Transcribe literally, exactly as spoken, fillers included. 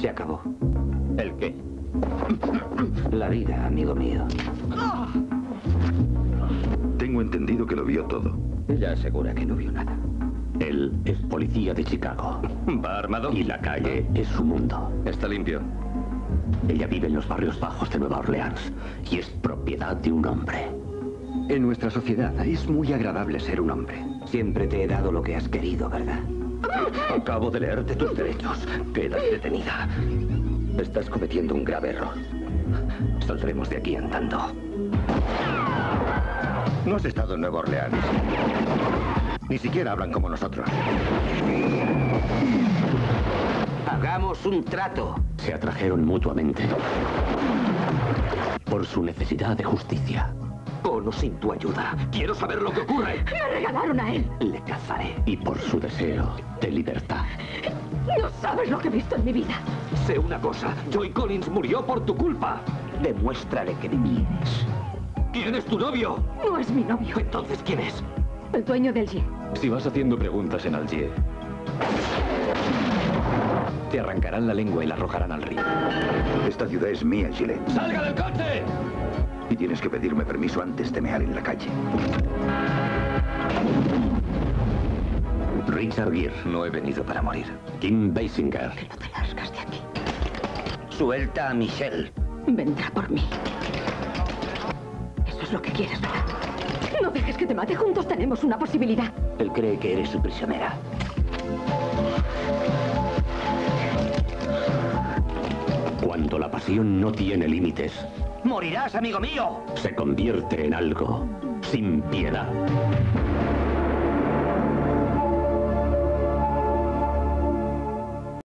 Se acabó. ¿El qué? La vida, amigo mío. Tengo entendido que lo vio todo. Ella asegura que no vio nada. Él es policía de Chicago. ¿Va armado? Y la calle es su mundo. Está limpio. Ella vive en los barrios bajos de Nueva Orleans y es propiedad de un hombre. En nuestra sociedad es muy agradable ser un hombre. Siempre te he dado lo que has querido, ¿verdad? Acabo de leerte tus derechos. Quedas detenida. Estás cometiendo un grave error. Saldremos de aquí andando. No has estado en Nueva Orleans. Ni siquiera hablan como nosotros. Hagamos un trato. Se atrajeron mutuamente por su necesidad de justicia. Con o sin tu ayuda. Quiero saber lo que ocurre. Me regalaron a él. Le cazaré. Y por su deseo de libertad. No sabes lo que he visto en mi vida. Sé una cosa. Joy Collins murió por tu culpa. Demuéstrale que me quieres. ¿Quién es tu novio? No es mi novio. Entonces, ¿quién es? El dueño del G. Si vas haciendo preguntas en Algier, te arrancarán la lengua y la arrojarán al río. Esta ciudad es mía, Gillette. ¡Salga del coche! Y tienes que pedirme permiso antes de mear en la calle. Richard Gere. No he venido para morir. Kim Basinger. Que no te largas de aquí. Suelta a Michelle. Vendrá por mí. Eso es lo que quieres, ¿verdad? No dejes que te mate. Juntos tenemos una posibilidad. Él cree que eres su prisionera. Cuando la pasión no tiene límites, ¡Morirás, amigo mío! se convierte en algo sin piedad.